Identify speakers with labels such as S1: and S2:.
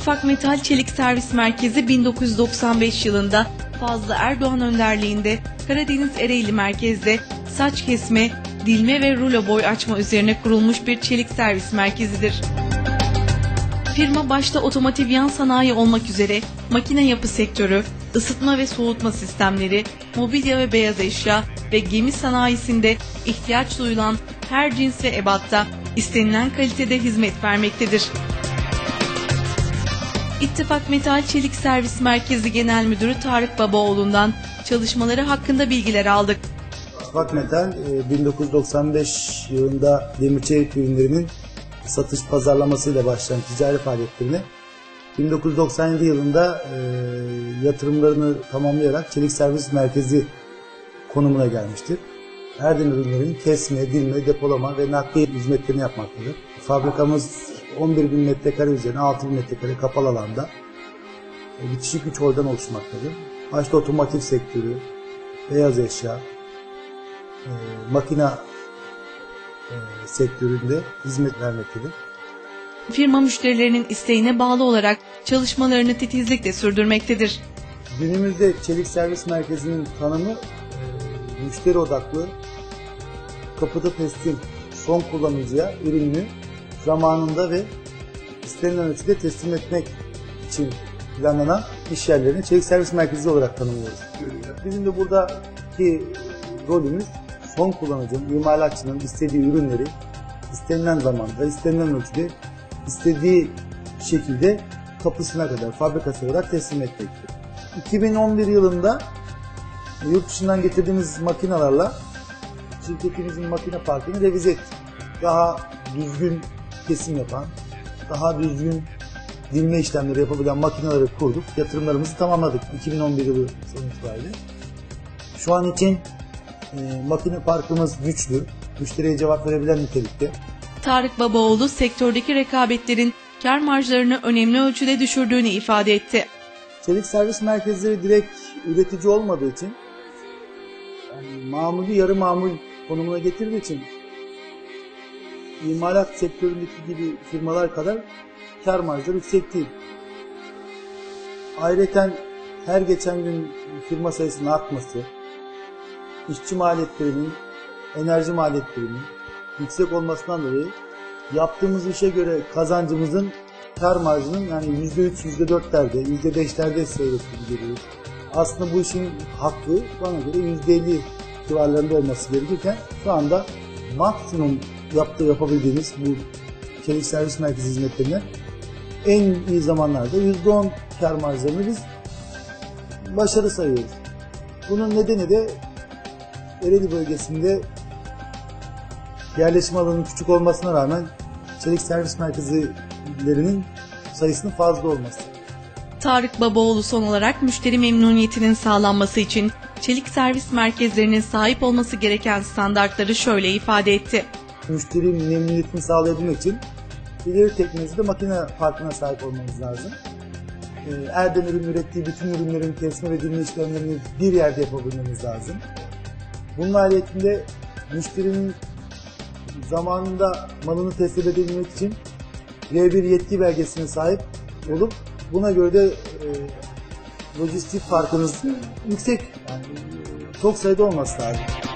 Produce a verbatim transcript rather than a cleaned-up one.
S1: İttifak Metal Çelik Servis Merkezi bin dokuz yüz doksan beş yılında Fazlı Erdoğan önderliğinde Karadeniz Ereğli merkezde saç kesme, dilme ve rulo boy açma üzerine kurulmuş bir çelik servis merkezidir. Firma başta otomotiv yan sanayi olmak üzere makine yapı sektörü, ısıtma ve soğutma sistemleri, mobilya ve beyaz eşya ve gemi sanayisinde ihtiyaç duyulan her cins ve ebatta istenilen kalitede hizmet vermektedir. İttifak Metal Çelik Servis Merkezi Genel Müdürü Tarık Babaoğlu'ndan çalışmaları hakkında bilgiler aldık.
S2: İttifak Metal bin dokuz yüz doksan beş yılında demir çelik ürünlerinin satış pazarlamasıyla başlayan ticari faaliyetlerini bin dokuz yüz doksan yedi yılında e, yatırımlarını tamamlayarak çelik servis merkezi konumuna gelmiştir. Erdem ürünlerinin kesme, dilme, depolama ve nakliye hizmetlerini yapmaktadır. Fabrikamız on bir bin metrekare üzerine altı bin metrekare kapalı alanda e, bitişik üç holden oluşmaktadır. Başta otomotiv sektörü, beyaz eşya, e, makina e, sektöründe hizmet vermektedir.
S1: Firma müşterilerinin isteğine bağlı olarak çalışmalarını titizlikle sürdürmektedir.
S2: Günümüzde çelik servis merkezinin tanımı e, müşteri odaklı, kapıda teslim, son kullanıcıya ürünü zamanında ve istenilen ölçüde teslim etmek için planlanan iş yerlerini çelik servis merkezi olarak tanımlıyoruz. Bizim de buradaki rolümüz son kullanıcının, imalatçının istediği ürünleri istenilen zamanda, istenilen ölçüde, istediği şekilde kapısına kadar, fabrikasına kadar teslim etmektir. iki bin on bir yılında yurt dışından getirdiğimiz makinelerle şirketimizin makine parkını revize ettik. Daha düzgün kesim yapan, daha düzgün dilme işlemleri yapabilen makineleri kurduk. Yatırımlarımızı tamamladık iki bin on bir yılı son itibariyle. Şu an için e, makine parkımız güçlü, müşteriye cevap verebilen nitelikte.
S1: Tarık Babaoğlu sektördeki rekabetlerin kar marjlarını önemli ölçüde düşürdüğünü ifade etti.
S2: Çelik servis merkezleri direkt üretici olmadığı için, yani mamulü yarı mamul konumuna getirdiği için imalat sektöründeki gibi firmalar kadar kar marjları yüksek değil. Ayrıca her geçen gün firma sayısının artması, işçi maliyetlerinin, enerji maliyetlerinin yüksek olmasından dolayı yaptığımız işe göre kazancımızın kar marjının yani yüzde üç, yüzde dörtlerde, yüzde beşlerde seyrettiğini görüyoruz. Aslında bu işin hakkı bana göre yüzde elli civarlarında olması gerekirken şu anda maksimum yaptığı yapabildiğimiz bu çelik servis merkezi hizmetlerinden en iyi zamanlarda yüzde on kar marjlarını biz başarı sayıyoruz. Bunun nedeni de Ereğli bölgesinde yerleşim alanının küçük olmasına rağmen çelik servis merkezlerinin sayısının fazla olması.
S1: Tarık Babaoğlu son olarak müşteri memnuniyetinin sağlanması için çelik servis merkezlerinin sahip olması gereken standartları şöyle ifade etti.
S2: Müşteri memnuniyetini sağlayabilmek için ileri teknolojide makine parkına sahip olmamız lazım. Erdem ürün ürettiği bütün ürünlerin kesme ve dilme işlemlerini bir yerde yapabilmemiz lazım. Bunun ayrıca müşterinin zamanında malını teslim edebilmek için V bir yetki belgesine sahip olup buna göre de e, lojistik farkımız yüksek, yani çok sayıda olması lazım.